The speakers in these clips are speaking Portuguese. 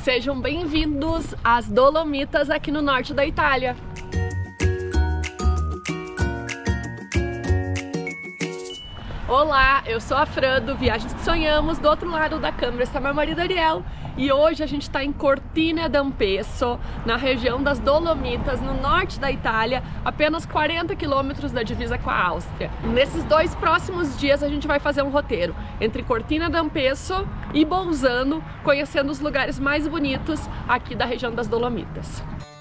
Sejam bem-vindos às Dolomitas aqui no norte da Itália. Olá, eu sou a Fran do Viagens que Sonhamos. Do outro lado da câmera está meu marido Ariel. E hoje a gente está em Cortina d'Ampezzo, na região das Dolomitas, no norte da Itália, apenas 40 quilômetros da divisa com a Áustria. Nesses 2 próximos dias a gente vai fazer um roteiro entre Cortina d'Ampezzo e Bolzano, conhecendo os lugares mais bonitos aqui da região das Dolomitas.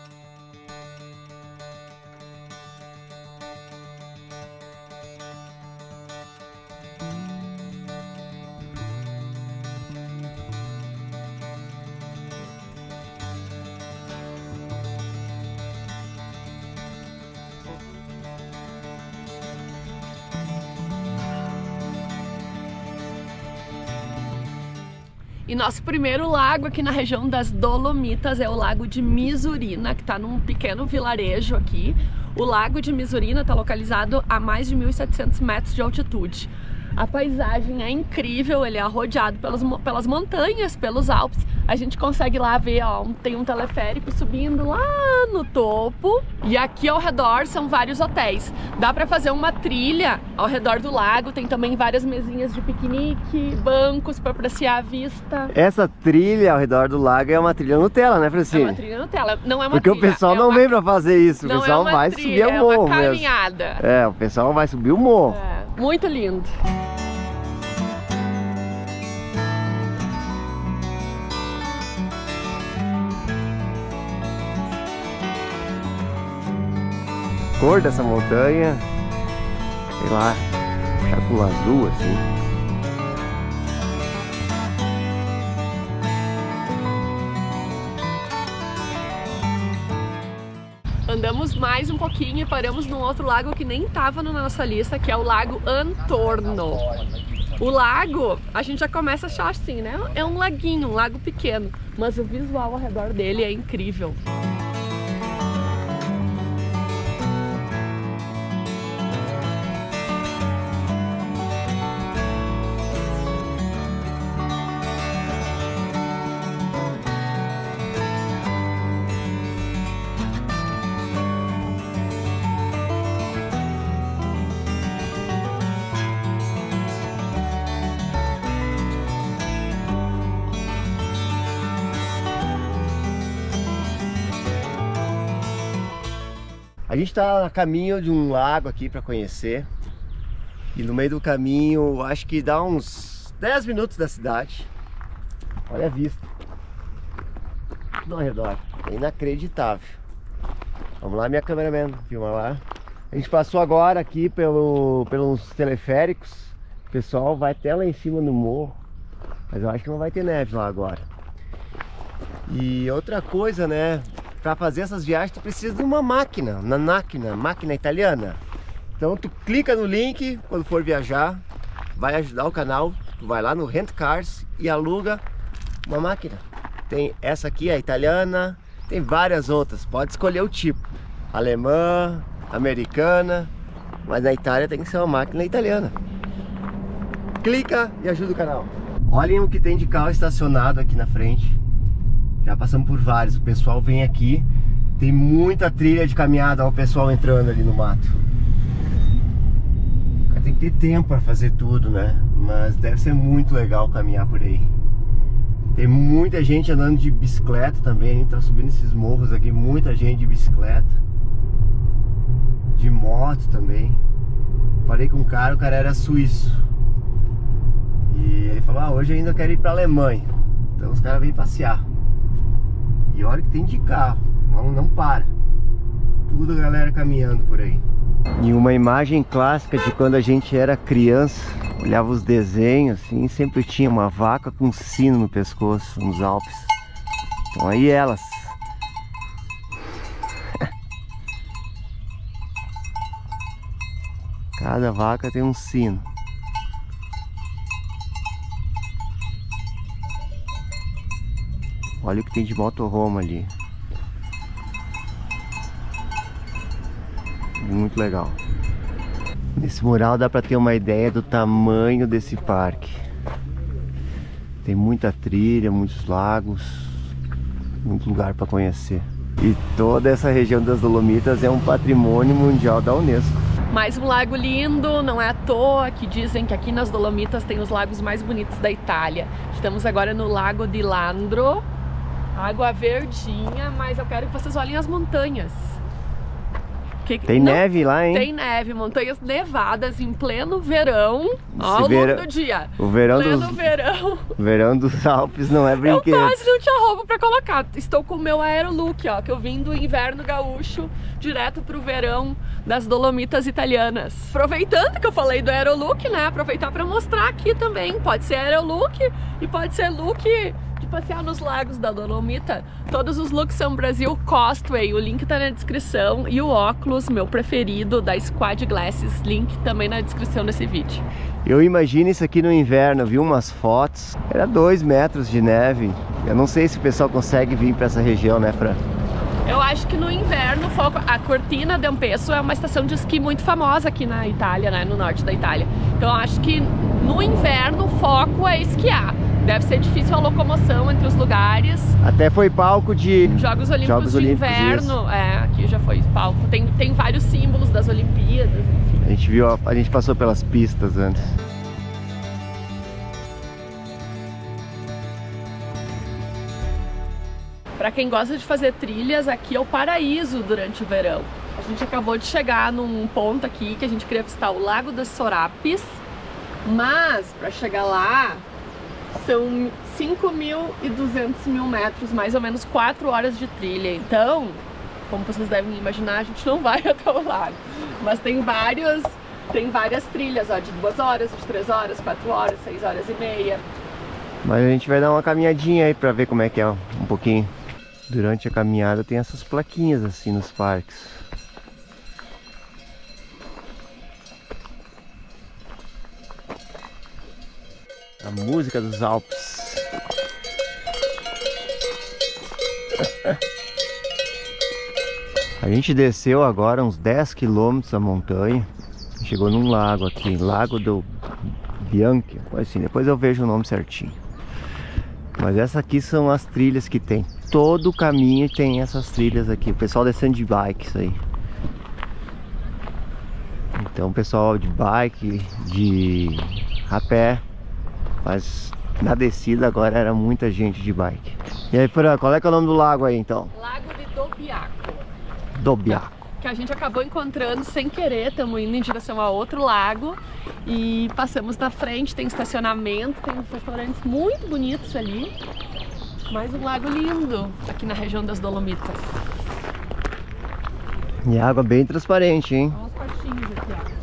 E nosso primeiro lago aqui na região das Dolomitas é o Lago de Misurina, que está num pequeno vilarejo aqui. O Lago de Misurina está localizado a mais de 1.700 metros de altitude. A paisagem é incrível, ele é rodeado pelas montanhas, pelos Alpes. A gente consegue lá ver, ó, tem um teleférico subindo lá no topo. E aqui ao redor são vários hotéis. Dá pra fazer uma trilha ao redor do lago, tem também várias mesinhas de piquenique, bancos para apreciar a vista. Essa trilha ao redor do lago é uma trilha Nutella, né, Francine? É uma trilha Nutella, não é uma Porque trilha. O pessoal não vem pra fazer isso, o pessoal vai subir o morro mesmo. É uma caminhada. É, o pessoal vai subir o morro. É, muito lindo. A cor dessa montanha, sei lá, puxar com azul assim. Andamos mais um pouquinho e paramos num outro lago que nem estava na nossa lista, que é o Lago Antorno. O lago, a gente já começa a achar assim, né? É um laguinho, um lago pequeno, mas o visual ao redor dele é incrível. A gente está a caminho de um lago aqui para conhecer. E no meio do caminho, acho que dá uns 10 minutos da cidade. Olha a vista. Tudo ao redor. É inacreditável. Vamos lá, minha cameraman, filma lá. A gente passou agora aqui pelos teleféricos. O pessoal vai até lá em cima no morro. Mas eu acho que não vai ter neve lá agora. E outra coisa, né? Para fazer essas viagens tu precisa de uma máquina italiana. Então tu clica no link quando for viajar, vai ajudar o canal, tu vai lá no Rent Cars e aluga uma máquina. Tem essa aqui, a italiana, tem várias outras, pode escolher o tipo, alemã, americana, mas na Itália tem que ser uma máquina italiana. Clica e ajuda o canal. Olhem o que tem de carro estacionado aqui na frente. Já passamos por vários, o pessoal vem aqui, tem muita trilha de caminhada, ó, o pessoal entrando ali no mato. Tem que ter tempo para fazer tudo, né? Mas deve ser muito legal caminhar por aí. Tem muita gente andando de bicicleta também, tá subindo esses morros aqui, muita gente de bicicleta. De moto também. Falei com o cara era suíço. E ele falou, hoje eu ainda quero ir para a Alemanha. Então os caras vêm passear. E olha que tem de carro, não para. Tudo a galera caminhando por aí. E uma imagem clássica de quando a gente era criança, olhava os desenhos assim, sempre tinha uma vaca com um sino no pescoço, nos Alpes. Então aí elas. Cada vaca tem um sino. Olha o que tem de motorhome ali. Muito legal. Nesse mural dá para ter uma ideia do tamanho desse parque. Tem muita trilha, muitos lagos. muito lugar para conhecer. E toda essa região das Dolomitas é um patrimônio mundial da Unesco. Mais um lago lindo, não é à toa que dizem que aqui nas Dolomitas tem os lagos mais bonitos da Itália. Estamos agora no Lago di Landro, água verdinha, mas eu quero que vocês olhem as montanhas. Tem neve lá, hein? Tem neve, montanhas nevadas em pleno verão, ó, ao longo do dia. O verão verão dos Alpes não é brinquedo. Eu quase não tinha roupa pra colocar. Estou com o meu aerolook, ó, que eu vim do inverno gaúcho direto pro verão das Dolomitas italianas. Aproveitando que eu falei do aerolook, né? Aproveitar pra mostrar aqui também. Pode ser aerolook e pode ser look de passear nos lagos da Dolomita. Todos os looks são Brasil Costway, o link tá na descrição, e o óculos, meu preferido, da Squad Glasses, link também na descrição desse vídeo. Eu imagino isso aqui no inverno, vi umas fotos, era 2 metros de neve. Eu não sei se o pessoal consegue vir para essa região, né, Fran? Eu acho que no inverno, a Cortina d'Ampezzo é uma estação de esqui muito famosa aqui na Itália, né, no norte da Itália. Então eu acho que no inverno o foco é esquiar. Deve ser difícil a locomoção entre os lugares. Até foi palco de Jogos Olímpicos de Inverno. É, aqui já foi palco. Tem vários símbolos das Olimpíadas, enfim. A gente passou pelas pistas antes. Para quem gosta de fazer trilhas, aqui é o paraíso durante o verão. A gente acabou de chegar num ponto aqui que a gente queria visitar o Lago das Sorapes, mas para chegar lá são 5.200 metros, mais ou menos 4 horas de trilha. Então, como vocês devem imaginar, a gente não vai até o lago. Mas tem várias trilhas, ó, de 2 horas, de 3 horas, 4 horas, 6 horas e meia. Mas a gente vai dar uma caminhadinha aí pra ver como é que é um pouquinho. Durante a caminhada tem essas plaquinhas assim nos parques. A música dos Alpes. A gente desceu agora uns 10 quilômetros a montanha. Chegou num lago aqui, Lago do Bianchi, assim, depois eu vejo o nome certinho. Mas essas aqui são as trilhas que tem. Todo o caminho tem essas trilhas aqui. O pessoal descendo de bike, isso aí. Então o pessoal de bike, de a pé. Mas na descida agora era muita gente de bike. E aí, Fran, qual é que é o nome do lago aí então? Lago de Dobbiaco. Dobbiaco. Que a gente acabou encontrando sem querer, estamos indo em direção a outro lago e passamos na frente, tem estacionamento, tem uns restaurantes muito bonitos ali. Mais um lago lindo aqui na região das Dolomitas. E água bem transparente, hein? Olha os patinhos aqui, ó.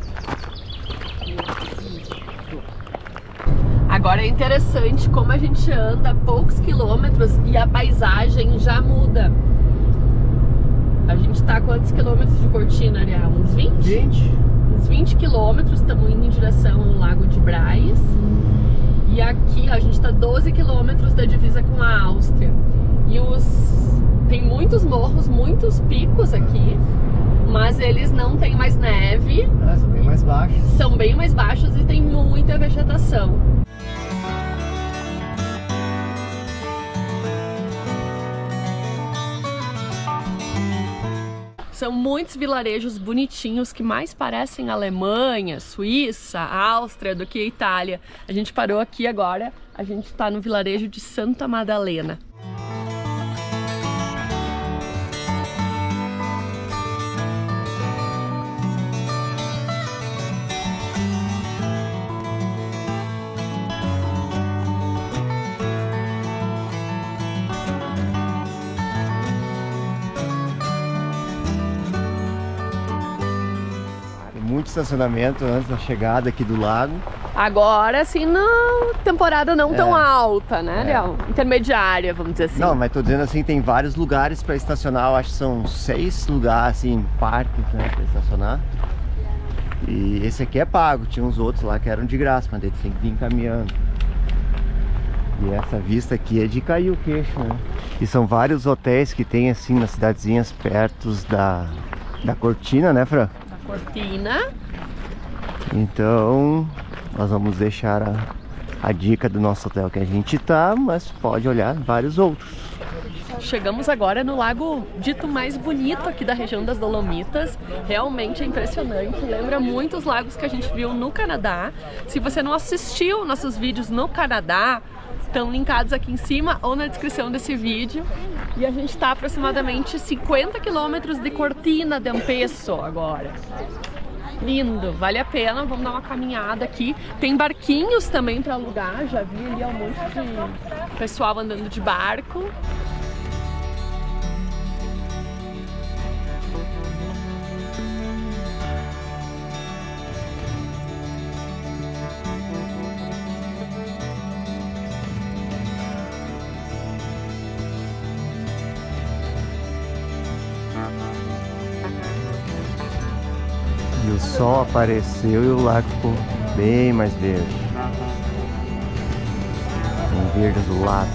Agora é interessante como a gente anda poucos quilômetros e a paisagem já muda. A gente tá a quantos quilômetros de Cortina, Ariel? Uns 20? 20. Uns 20 quilômetros, estamos indo em direção ao Lago de Braz. E aqui a gente tá 12 quilômetros da divisa com a Áustria. E tem muitos morros, muitos picos aqui, mas eles não têm mais neve. São bem mais baixos. São bem mais baixos e tem muita vegetação. São muitos vilarejos bonitinhos que mais parecem Alemanha, Suíça, Áustria do que Itália. A gente parou aqui agora, a gente está no vilarejo de Santa Madalena. Muito estacionamento antes da chegada aqui do lago. Agora, assim, não, temporada não tão alta, né, Léo? Intermediária, vamos dizer assim. Não, mas tô dizendo assim, tem vários lugares para estacionar. Eu acho que são 6 lugares, assim, parques, né, para estacionar. E esse aqui é pago. Tinha uns outros lá que eram de graça, mas daí tem que vir caminhando. E essa vista aqui é de cair o queixo, né? E são vários hotéis que tem, assim, nas cidadezinhas perto da Cortina, né, Fran? Cortina. Então nós vamos deixar a dica do nosso hotel que a gente tá, mas pode olhar vários outros. Chegamos agora no lago dito mais bonito aqui da região das Dolomitas. Realmente é impressionante, lembra muito os lagos que a gente viu no Canadá. Se você não assistiu nossos vídeos no Canadá, estão linkados aqui em cima ou na descrição desse vídeo. E a gente está aproximadamente 50 quilômetros de Cortina d'Ampezzo agora. Lindo, vale a pena, vamos dar uma caminhada aqui. Tem barquinhos também para alugar, já vi ali um monte de pessoal andando de barco. E o sol apareceu e o lago ficou bem mais verde. Um verde azulado.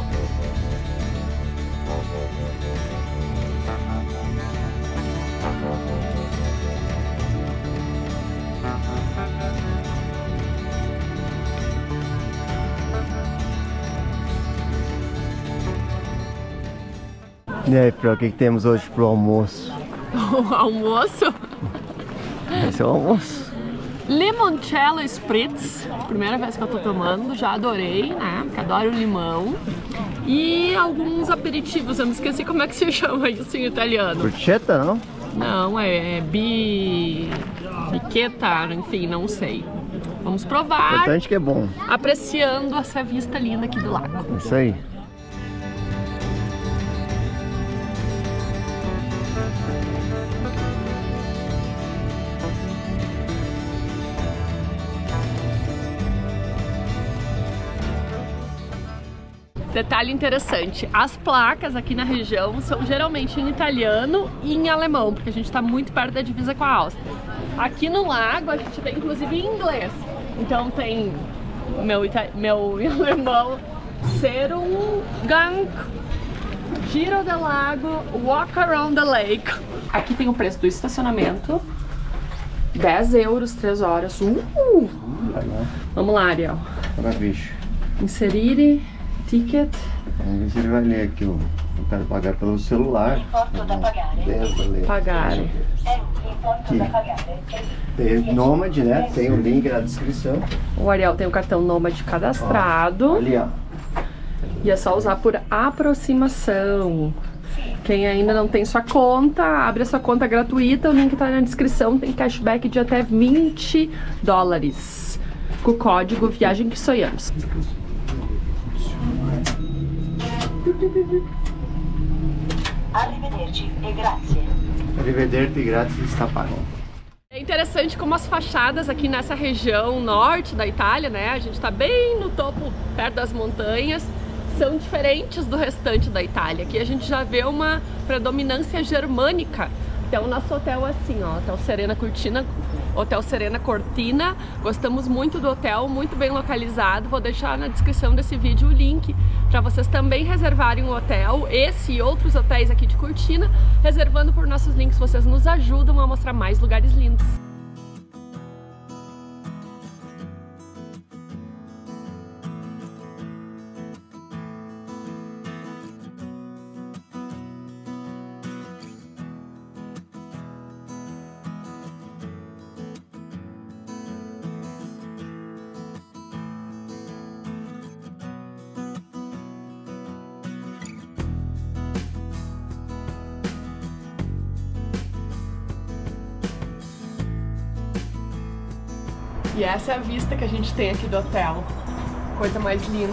E aí, Pro, o que temos hoje pro almoço? O almoço? Esse é o almoço. Limoncello Spritz, primeira vez que eu tô tomando, já adorei, né? Porque adoro limão. E alguns aperitivos, eu me esqueci como é que se chama isso em italiano. Bruschetta, não? Não, é biqueta, enfim, não sei. Vamos provar. Importante que é bom. Apreciando essa vista linda aqui do lago. Isso aí. Detalhe interessante, as placas aqui na região são geralmente em italiano e em alemão, porque a gente está muito perto da divisa com a Áustria. Aqui no lago a gente vê inclusive em inglês, então tem meu alemão, Serumgang, Giro del Lago, Walk Around the Lake. Aqui tem o preço do estacionamento, 10 euros, 3 horas. Vamos lá, Ariel. Maravilha. Inserir ticket. Vamos ver se ele vai ler aqui. Eu quero pagar pelo celular. Pagar. Aqui. Tem Nômade, né? Tem o link na descrição. O Ariel tem o cartão Nômade cadastrado. Ali, ó. E é só usar por aproximação. Quem ainda não tem sua conta, abre a sua conta gratuita. O link tá na descrição. Tem cashback de até $20 com o código Viagem que Sonhamos. Arrivederci e grazie. Arrivederci e grazie está pago. É interessante como as fachadas aqui nessa região norte da Itália, né? A gente tá bem no topo, perto das montanhas, são diferentes do restante da Itália. Aqui a gente já vê uma predominância germânica. Então o nosso hotel é assim, ó, Hotel Serena Cortina. Gostamos muito do hotel, muito bem localizado. Vou deixar na descrição desse vídeo o link para vocês também reservarem um hotel, esse e outros hotéis aqui de Cortina. Reservando por nossos links, vocês nos ajudam a mostrar mais lugares lindos. E essa é a vista que a gente tem aqui do hotel. Coisa mais linda.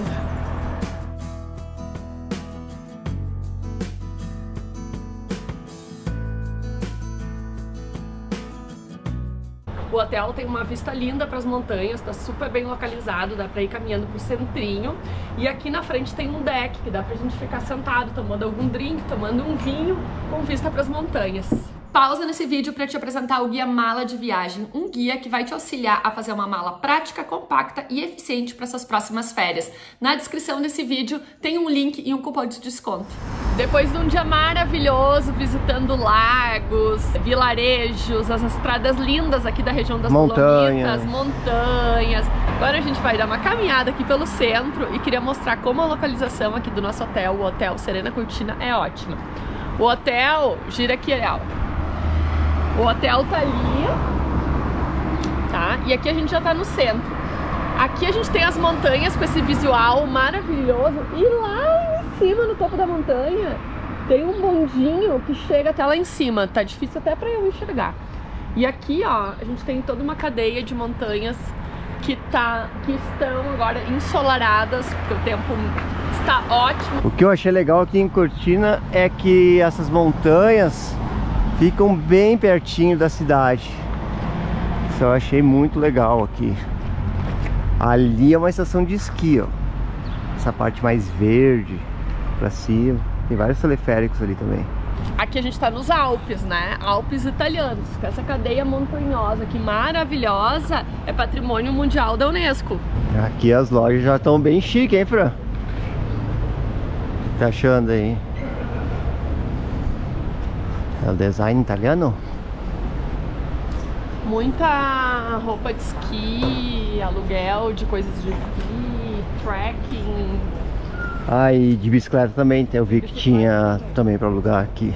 O hotel tem uma vista linda para as montanhas, está super bem localizado, dá para ir caminhando pro centrinho. E aqui na frente tem um deck que dá pra gente ficar sentado, tomando algum drink, tomando um vinho, com vista para as montanhas. Pausa nesse vídeo para te apresentar o Guia Mala de Viagem, um guia que vai te auxiliar a fazer uma mala prática, compacta e eficiente para suas próximas férias. Na descrição desse vídeo tem um link e um cupom de desconto. Depois de um dia maravilhoso, visitando lagos, vilarejos, as estradas lindas aqui da região das Dolomitas, montanhas, Agora a gente vai dar uma caminhada aqui pelo centro e queria mostrar como a localização aqui do nosso hotel, o Hotel Serena Cortina, é ótima. O hotel, gira aqui, Ariel. O hotel tá ali, tá? E aqui a gente já tá no centro. Aqui a gente tem as montanhas com esse visual maravilhoso. E lá em cima, no topo da montanha, tem um bondinho que chega até lá em cima. Tá difícil até pra eu enxergar. E aqui, ó, a gente tem toda uma cadeia de montanhas que estão agora ensolaradas, porque o tempo está ótimo. O que eu achei legal aqui em Cortina é que essas montanhas ficam bem pertinho da cidade. Isso eu achei muito legal aqui. Ali é uma estação de esqui, ó. Essa parte mais verde pra cima. Tem vários teleféricos ali também. Aqui a gente tá nos Alpes, né? Alpes italianos. Essa cadeia montanhosa aqui maravilhosa é patrimônio mundial da Unesco. Aqui as lojas já estão bem chiques, hein, Fran? O que tá achando aí? É o design italiano? Muita roupa de esqui, aluguel de coisas de esqui, trekking. Ah, e de bicicleta também, eu vi que tinha também para alugar aqui.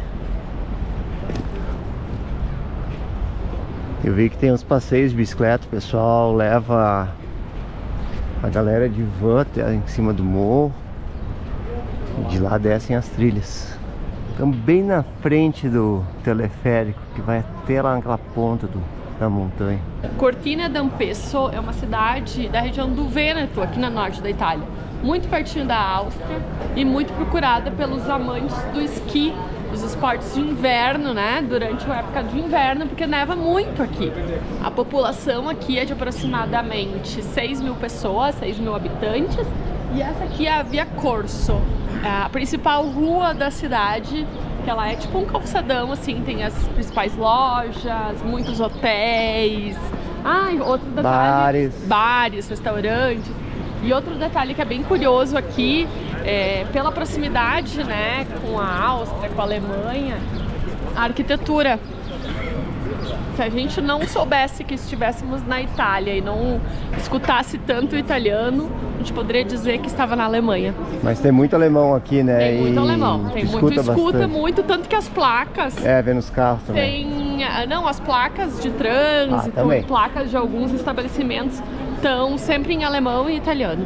Eu vi que tem uns passeios de bicicleta, o pessoal leva a galera de van até em cima do morro. E de lá descem as trilhas. Estamos bem na frente do teleférico, que vai até lá naquela ponta da montanha. Cortina d'Ampezzo é uma cidade da região do Vêneto, aqui no norte da Itália. Muito pertinho da Áustria e muito procurada pelos amantes do esqui, dos esportes de inverno, né? Durante a época de inverno, porque neva muito aqui. A população aqui é de aproximadamente 6 mil pessoas, 6 mil habitantes. E essa aqui é a Via Corso, a principal rua da cidade, que ela é tipo um calçadão, assim, tem as principais lojas, muitos hotéis, outro detalhe, bares, restaurantes. E outro detalhe que é bem curioso aqui, pela proximidade, né, com a Áustria, com a Alemanha, a arquitetura. Se a gente não soubesse que estivéssemos na Itália e não escutasse tanto o italiano, a gente poderia dizer que estava na Alemanha. Mas tem muito alemão aqui, né? Tem muito alemão, tem muito, escuta muito, tanto que as placas... vê nos carros também. As placas de trânsito, placas de alguns estabelecimentos estão sempre em alemão e italiano.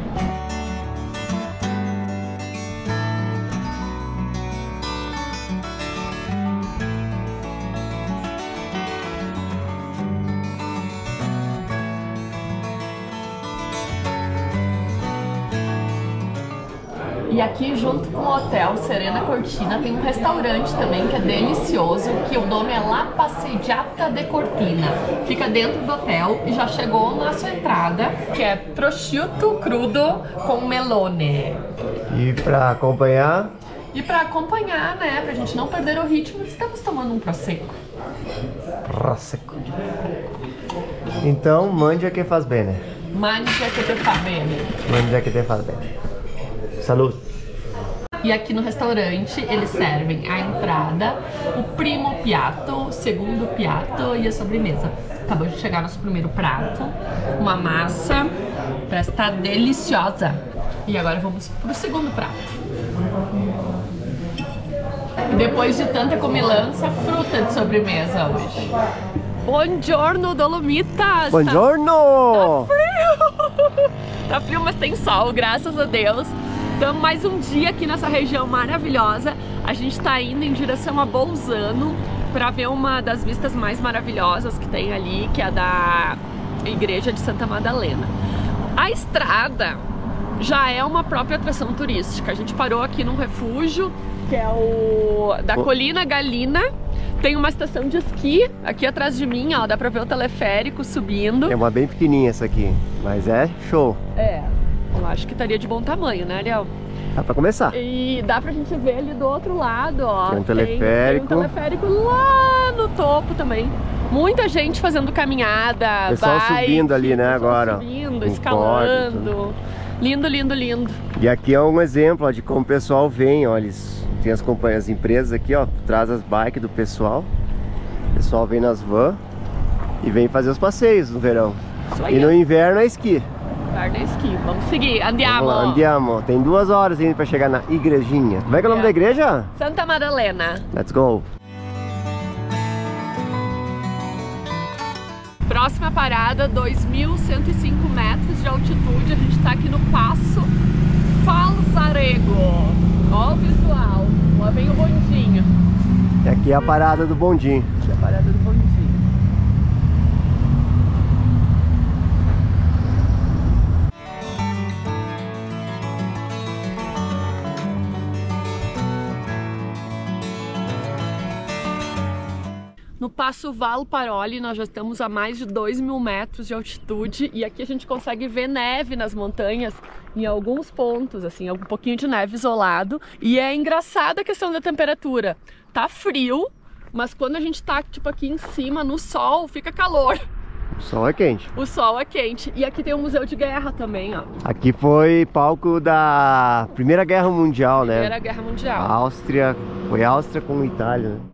E aqui junto com o Hotel Serena Cortina tem um restaurante também que é delicioso, que o nome é La Passeggiata de Cortina. Fica dentro do hotel e já chegou na sua entrada, que é prosciutto crudo com melone. E pra acompanhar? E pra acompanhar, né, pra gente não perder o ritmo, estamos tomando um prosecco. Prosecco. Então, mangia che faz bene. Mangia che te fa bene. Mangia che te faz bene. Salud! E aqui no restaurante eles servem a entrada, o primo piatto, o segundo piatto e a sobremesa. Acabou de chegar nosso primeiro prato, uma massa, parece estar deliciosa. E agora vamos pro segundo prato. E depois de tanta comilança, fruta de sobremesa hoje. Buongiorno, Dolomitas! Buongiorno! Tá frio! Tá frio, mas tem sol, graças a Deus. Então, mais um dia aqui nessa região maravilhosa. A gente tá indo em direção a Bolzano para ver uma das vistas mais maravilhosas que tem ali, que é a da Igreja de Santa Madalena. A estrada já é uma própria atração turística. A gente parou aqui num refúgio, que é o da Collina Gallina. Tem uma estação de esqui aqui atrás de mim, ó, dá pra ver o teleférico subindo. É uma bem pequenininha essa aqui, mas é show. Eu acho que estaria de bom tamanho, né, Ariel? Dá pra começar. E dá pra gente ver ali do outro lado, ó. Tem um teleférico. Tem um teleférico lá no topo também. Muita gente fazendo caminhada, pessoal subindo ali, né, agora. Subindo, escalando. Lindo, lindo, lindo. E aqui é um exemplo, ó, de como o pessoal vem, ó. Eles tem as companhias, empresas aqui, ó, traz as bikes do pessoal. O pessoal vem nas vans e vem fazer os passeios no verão. E no inverno é esqui. Bardeschi. Vamos seguir. Andiamo. Vamos lá, andiamo. Tem 2 horas ainda pra chegar na igrejinha. Como é que é o nome da igreja? Santa Madalena. Let's go. Próxima parada, 2.105 metros de altitude. A gente tá aqui no Passo Falzarego. Ó o visual. Lá vem o bondinho. E aqui é a parada do bondinho. Aqui é a parada do bondinho. No Passo Valparoli, nós já estamos a mais de 2.000 metros de altitude e aqui a gente consegue ver neve nas montanhas em alguns pontos, assim, um pouquinho de neve isolado. E é engraçada a questão da temperatura. Tá frio, mas quando a gente tá tipo aqui em cima, no sol, fica calor. O sol é quente. O sol é quente. E aqui tem um museu de guerra também, ó. Aqui foi palco da Primeira Guerra Mundial, né? Primeira Guerra Mundial. A Áustria, foi Áustria com Itália, né?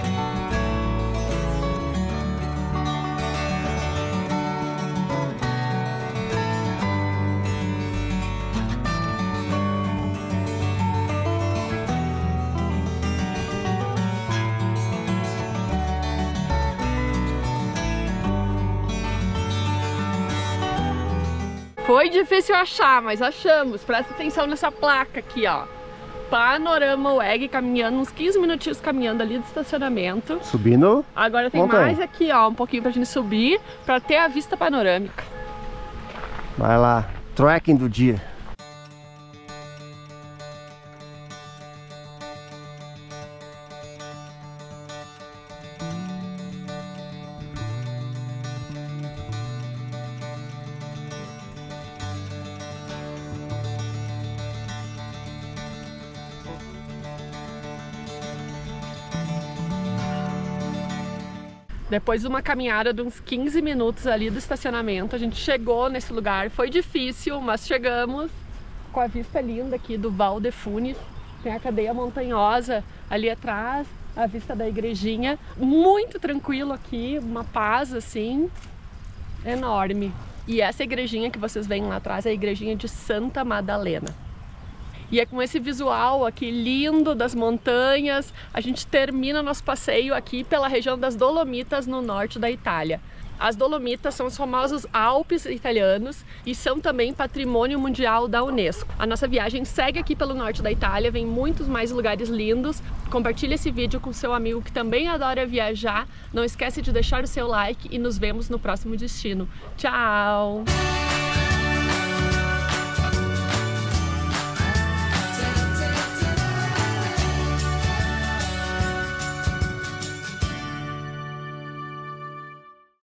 Foi difícil achar, mas achamos. Presta atenção nessa placa aqui, ó. Panorama WEG, caminhando, uns 15 minutinhos caminhando ali do estacionamento. Subindo. Agora tem montanha. mais aqui, ó, um pouquinho pra gente subir, pra ter a vista panorâmica. Vai lá, trekking do dia. Depois de uma caminhada de uns 15 minutos ali do estacionamento, a gente chegou nesse lugar. Foi difícil, mas chegamos com a vista linda aqui do Val de Funes. Tem a cadeia montanhosa ali atrás, a vista da igrejinha. Muito tranquilo aqui, uma paz assim, enorme. E essa igrejinha que vocês veem lá atrás é a igrejinha de Santa Madalena. E é com esse visual aqui lindo das montanhas, a gente termina nosso passeio aqui pela região das Dolomitas, no norte da Itália. As Dolomitas são os famosos Alpes italianos e são também patrimônio mundial da Unesco. A nossa viagem segue aqui pelo norte da Itália, vem muitos mais lugares lindos. Compartilhe esse vídeo com seu amigo que também adora viajar. Não esquece de deixar o seu like e nos vemos no próximo destino. Tchau!